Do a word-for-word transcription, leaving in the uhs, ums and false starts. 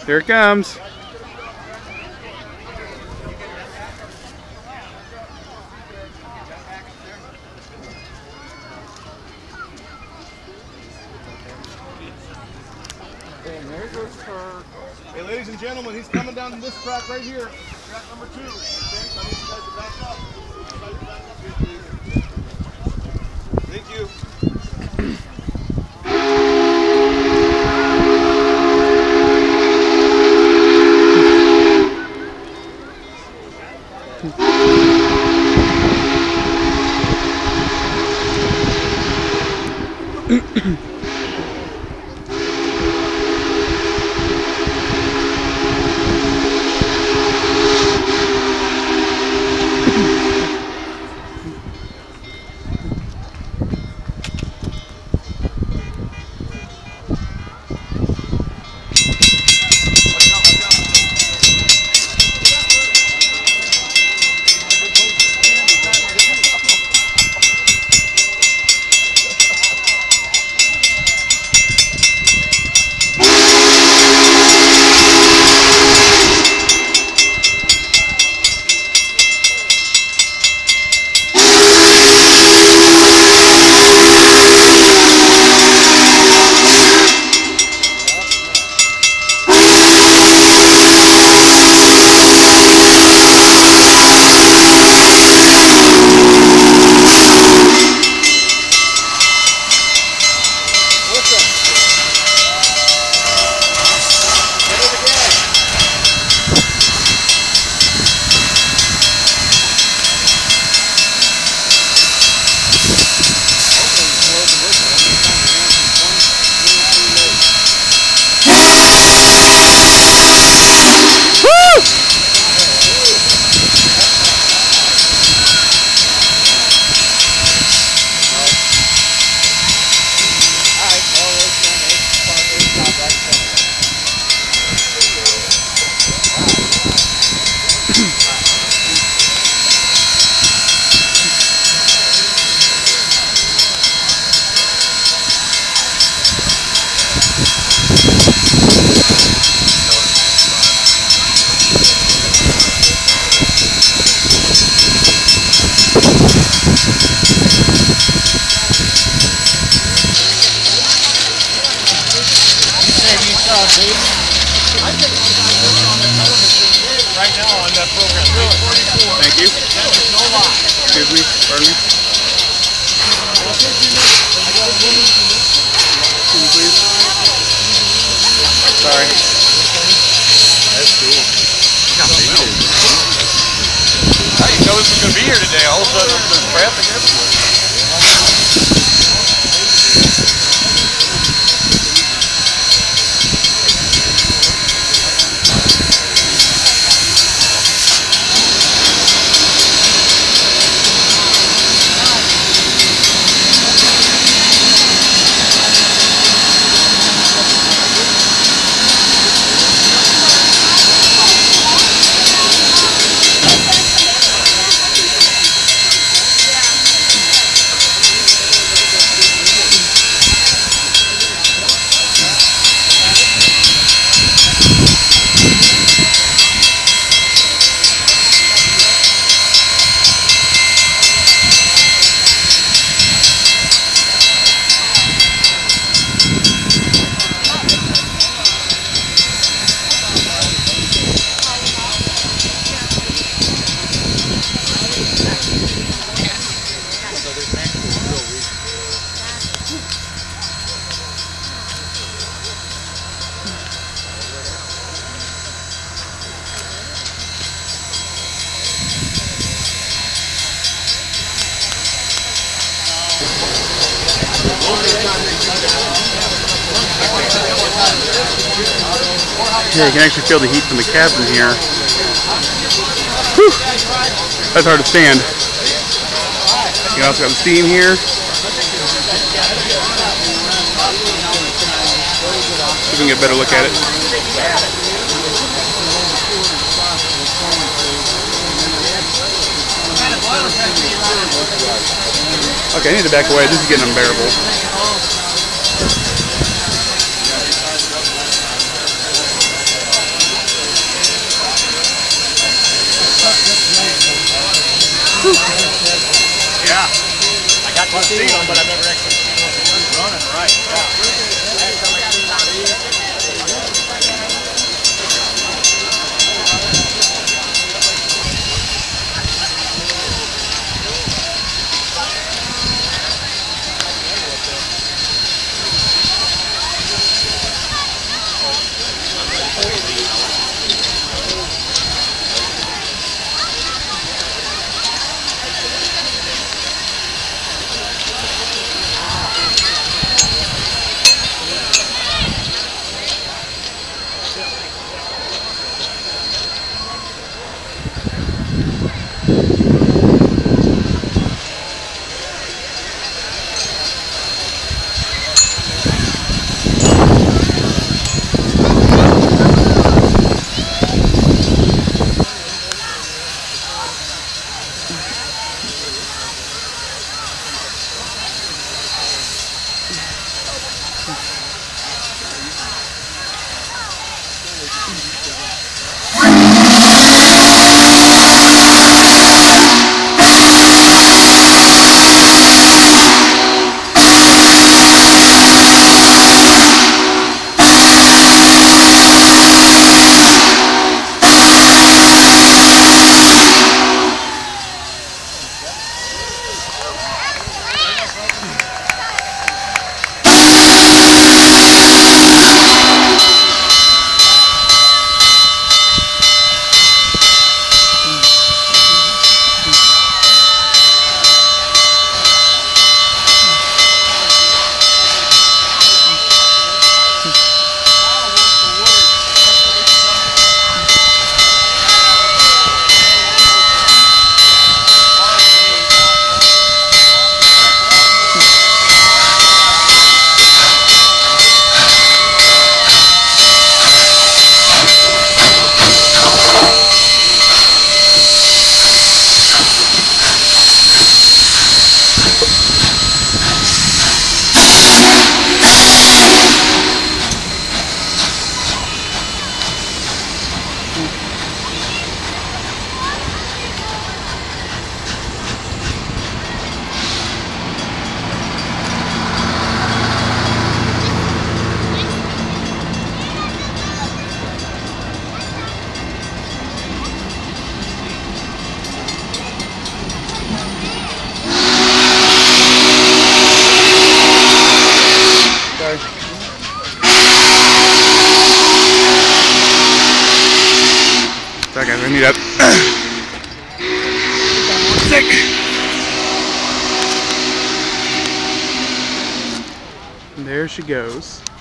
Here it comes. And there goes Kirk. Hey, ladies and gentlemen, he's coming down this track right here. Track number two. Okay, so I need you guys to back up. Everybody back up here, please. Thank you. Right now on that program. Thank you. No lie. Excuse me. Pardon me. Excuse me, please. Sorry. That's cool. I didn't know this was going to be here today. All of a sudden, there's traffic everywhere. Yeah, you can actually feel the heat from the cabin here. Whew. That's hard to stand. You also got the steam here. See if we can get a better look at it. Okay, I need to back away. This is getting unbearable. I've seen them, but I've never actually seen one running right. Second, I need that. Sick. And there she goes.